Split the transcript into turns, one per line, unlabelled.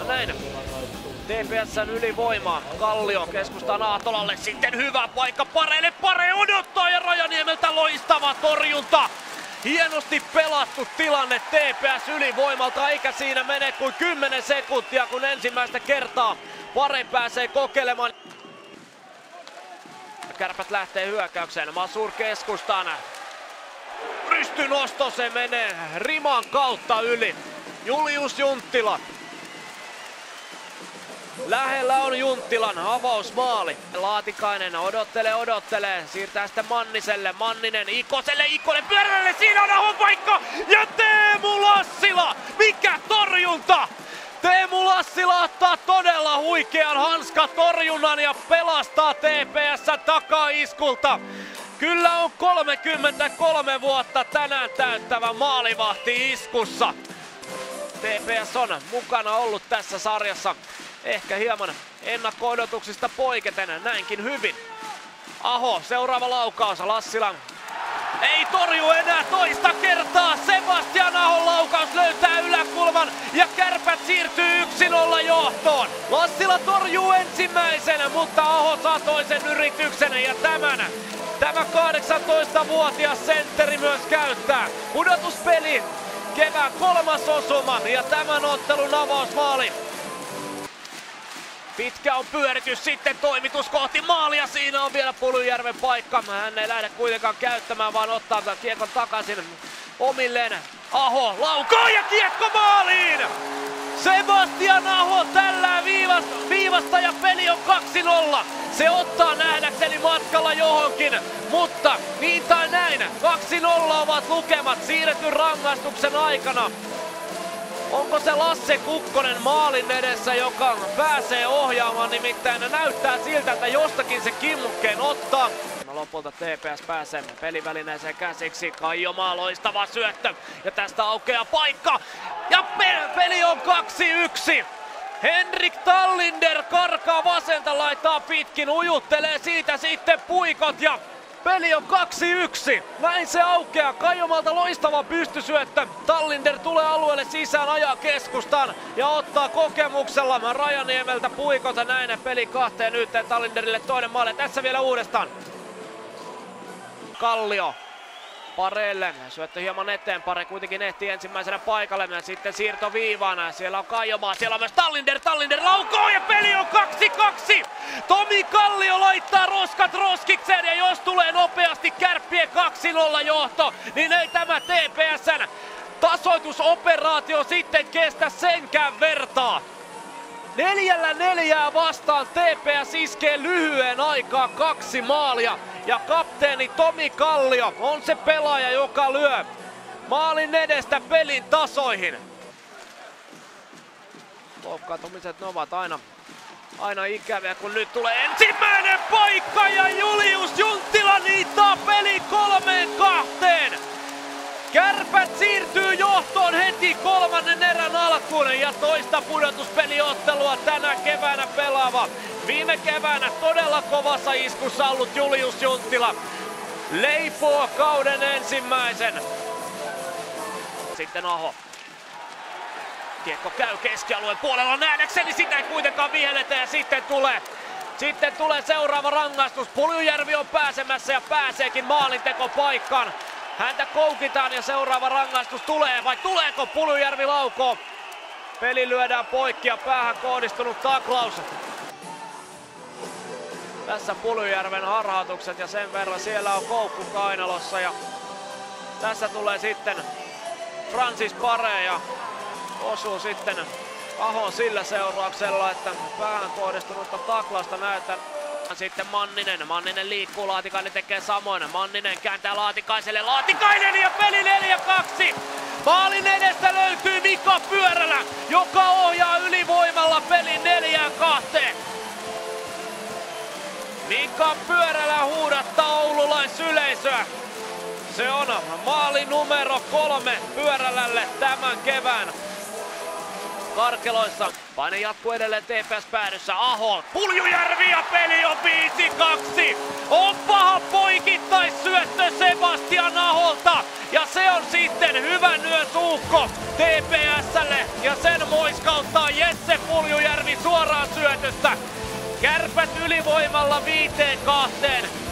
näin. TPS:n ylivoimaa. Kallio keskustaan Aatolalle. Sitten hyvä paikka Pareelle. Pare odottaa ja Rajaniemeltä loistava torjunta. Hienosti pelattu tilanne TPS ylivoimalta, eikä siinä mene kuin 10 sekuntia, kun ensimmäistä kertaa Pare pääsee kokeilemaan. Kärpät lähtee hyökkäykseen. Masur keskustaan. Rystynosto, se menee riman kautta yli. Julius Junttila. Lähellä on Junttilan avausmaali. Laatikainen odottelee. Siirtää sitten Manniselle. Manninen Ikoselle. Ikonen pyörälle. Siinä on Ahon paikka. Ja Teemu Lassila. Mikä torjunta! Teemu Lassila ottaa todella huikean hanskatorjunnan ja pelastaa TPS takaiskulta. Kyllä on 33 vuotta tänään täyttävä maalivahti iskussa. TPS on mukana ollut tässä sarjassa. Ehkä hieman ennakko-odotuksista poiketen näinkin hyvin. Aho, seuraava laukaus. Lassila ei torju enää toista kertaa. Sebastian Ahon laukaus löytää yläkulman ja Kärpät siirtyy 1-0 johtoon. Lassila torjuu ensimmäisenä, mutta Aho saa toisen yrityksen ja tämä 18-vuotias sentteri myös käyttää. Pudotuspeli, kevään 3. osuma ja tämän ottelun avausmaali. Pitkä on pyöritys, sitten toimitus kohti maalia. Siinä on vielä Puljujärven paikka. Hän ei lähde kuitenkaan käyttämään, vaan ottaa kiekon takaisin omilleen. Aho laukoo ja kiekko maaliin! Sebastian Aho tällä viivasta ja peli on 2-0. Se ottaa nähdäkseni matkalla johonkin, mutta niin tai näin. 2-0 ovat lukemat siirretyn rangaistuksen aikana. Onko se Lasse Kukkonen maalin edessä, joka pääsee ohjaamaan, nimittäin näyttää siltä, että jostakin se kimmukkeen ottaa. Lopulta TPS pääsee pelivälineeseen käsiksi. Kaijomaa loistava syöttö ja tästä aukeaa paikka ja peli on 2-1. Henrik Tallinder karkaa vasenta, laittaa pitkin, ujuttelee siitä sitten puikot ja peli on 2-1. Näin se aukeaa. Kaijomalta loistava pystysyöttö. Tallinder tulee alueelle sisään, ajaa keskustaan ja ottaa kokemuksella Rajaniemeltä puikot. Näin peli 2-1. Tallinderille toinen maali. Tässä vielä uudestaan. Kallio Pareelle. Syöttö hieman eteen. Pare kuitenkin ehtii ensimmäisenä paikalle. Ja sitten siirto viivaan. Siellä on Kaijomaa. Siellä on myös Tallinder. Tallinder laukoo ja peli on 2-2. Tomi Kallio laittaa roskat roskikseen. Ja jos tulee nopeasti Kärppien 2-0 johto, niin ei tämä TPS:n tasoitusoperaatio sitten kestä senkään vertaa. 4-4 vastaan TPS iskee lyhyen aikaa 2 maalia. Ja kapteeni Tomi Kallio on se pelaaja, joka lyö maalin edestä pelin tasoihin. Loukkaantumiset, ne ovat aina ikäviä, kun nyt tulee ensimmäinen paikka ja Julius Junttila niittaa peli 3-2. Kärpät siirtyy johtoon heti kolmannen erän alkuun ja toista pudotuspeliottelua tänä keväänä pelaava. Viime keväänä todella kovassa iskussa ollut Julius Junttila leipoo kauden ensimmäisen. Sitten Aho. Kiekko käy keskialueen puolella nähdäkseni, sitä ei kuitenkaan vihelletä ja sitten tulee seuraava rangaistus. Puljujärvi on pääsemässä ja pääseekin maalintekopaikkaan. Häntä koukitaan ja seuraava rangaistus tulee, vai tuleeko? Puljujärvi laukoo. Peli lyödään poikki ja päähän kohdistunut taklaus. Tässä Puljujärven harhautukset ja sen verran siellä on koukku kainalossa. Ja tässä tulee sitten Francis Pare ja osuu sitten Ahon sillä seurauksella, että päähän kohdistunutta taklausta näytetään. Sitten Manninen liikkuu, Laatikainen tekee samoin. Manninen kääntää Laatikaiselle, Laatikainen ja peli 4-2. Maalin edestä löytyy Mika Pyörälä, joka ohjaa ylivoimalla pelin 4-2. Mika Pyörälä huudattaa oululaisyleisöä. Se on maali numero 3 Pyörälälle tämän kevään karkeloissa. Paine jatkuu edelleen TPS päädyssä. Aho, Puljujärvi ja peli on 5-2. On paha poikittaisyöttö Sebastian Aholta. Ja se on sitten hyvä nyösuukko TPS:lle ja sen moiskauttaa Jesse Puljujärvi. syötöstä. Kärpät ylivoimalla 5-2.